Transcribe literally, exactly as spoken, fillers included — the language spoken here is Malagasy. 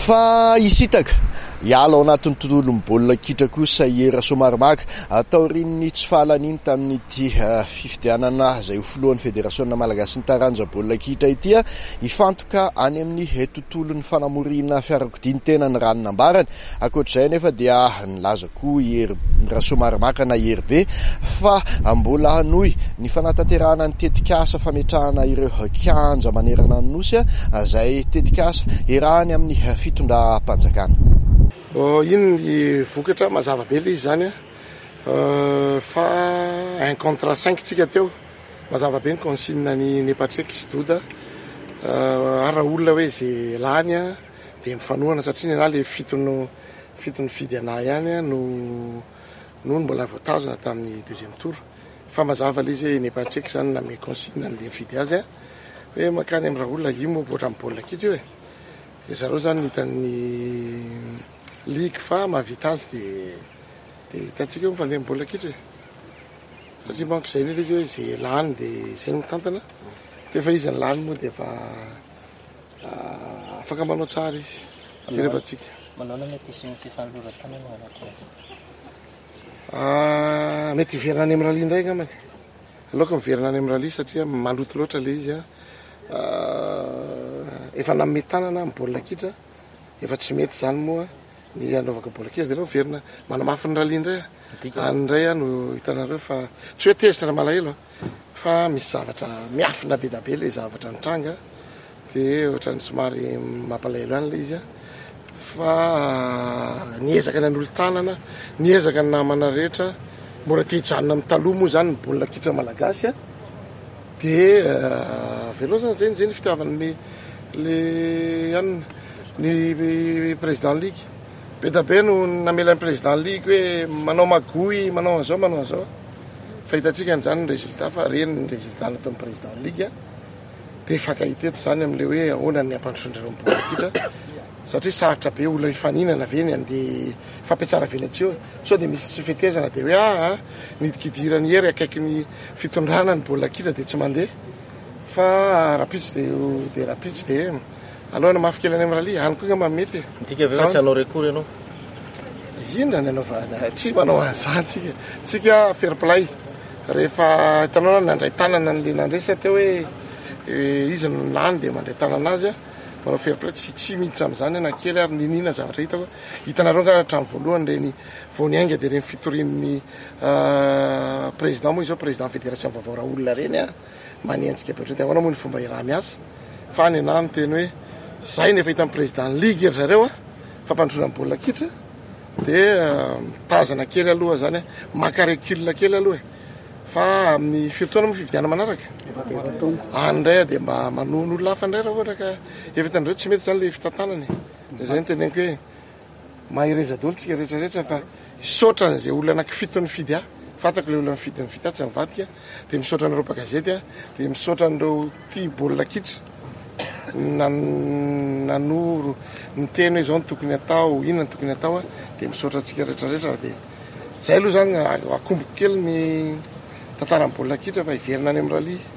fa isitaka iala ao anatin'ny tontolon'ny baolina kitra kosa era Somarmaka taorian'ny tsy fahalaniny tamin'ity fifidianana izay ho filohan'ny federasion malagasy ny taranja baolina kitra ity ifantoka any amin'ny tontolon'ny fanamorina fiarakodia tena ny ranonambarany. Ankoatr'izay nefa dia nilaza koa ery Somarmaka na ery be fa mbola hanohy ny fanatanterahana ny tetikasa fametrahana ireo kianja manerana ny nosy izay tetikasa erahany amin'ny fitondram-panjakana. Iny ny vokatra mazava be ilay izy zany fa un contrat cinq tsika teo mazava be ny consigne ny Nepatrek sy Doda ara olona hoe izay lany dia mifanohana satria ny anah le fitony fitony fidy anah ihany no no mbola voatazona tamin'ny deuxième tour fa mazava ilay izy Nepatrek zany name consigne an'le fidy azy hoe makany amin'ny raha olona imo boatra amin'ny baolina kitra io e zareo zany hitan'ny ligue fa mahavita azy dia dia hitantsika mifandeha amin'ny baolina kitra satria manko izay ilay izy hoe izay lany dia izay no mitantana dia efa izy ny lany moa dia efa afaka manao tsara izy rehefa tsika manao mety isy fifanloratana no anatiny mety hiverina any amin'ny rally indray ngamany aloka miverina any amin'ny rally satria maloto loatra ilay izy efa namme tanana amin'ny baolina kitra efa tsy mety zany moa ny anaovaka baolina kitra dia aleo miverina manamafy ny rally indray andray no hitanareo fa tsy hoe tezitra malahelo fa misy zavatra miafina be da be ilay zavatra nitranga dia ohatran'ny somary mampalahelo any ilay izy fa niezaka ny an'olo tanana niezaka ny namana rehetra mora tia hijanona amin'ny taloha moa zany ny baolina kitra malagasy dia veloa zany zay zay ny fitiavana le any ny président ligue be da be no namelan'ny président ligue hoe manao magoy manao an'izao manao an'izao fa hitantsika an'izany ny résultat fa reny ny résultat natao amin'ny président ligue dia fakahita eto zany amin'le hoe ahoana ny ampandrosoandrareo amin'ny baolina kitra satria sarotra be olona hifaninana veny andeha fampiatsara veny atsio sao dia misy tsy fetezana dia hoe ah nidikidirany hery akaiky ny fitondrana ny baolina kitra dia tsy mandeha fa rapitso dia dia rapitso dia aloha mafy kely any amin'ny rally any koa ngamba mety ntika ve tsy hanao recours ianao inona ny anaova tsy manao an'izany tsika tsika fair play rehefa hitanao nandray tanana n'le nandresa teo hoe izy no lany dia mandray tanana azy manao fair play tsy tsy miditra amin'izany na kely ary ninina zavatra hitako hitanareo nga hatramin'ny voalohany reny vao niainga dia reny fitorin'ny président moa izao président fédération vaovao raha olona reny a manenjika be oatra dia ahoana moa ny fomba iraha miasa fa ny anah miteny hoe zay nefa hita amin'ny président ligue ery zareo a fampandrosoana amin'ny baolina kitra dia tazana kely aloha zany maka recul kely aloha fa amin'ny firotoana moa fividiana manaraka andray dia mba manono olona hafa indray raha ohatra ka efa hitanareo tsy mety zany le fitantanany dia zay ny teneniko hoe mahireza daholo tsika rehetrarehetra fa misaotra n'izay olona anankifito ny fidy a fantako le olona mifidy ny fidy a tsy mivadika dia misaotra an'ireo mpagazety a dia misaotra an'ireo tia baolina kitra nanoro ny teny hoe izao ny tokony atao inona ny tokony atao a dia misaotra antsika rehetrarehetra dia zay aloha zany akomboko kely ny tantaran'ny baolina kitra fa hiverina any amin'ny rally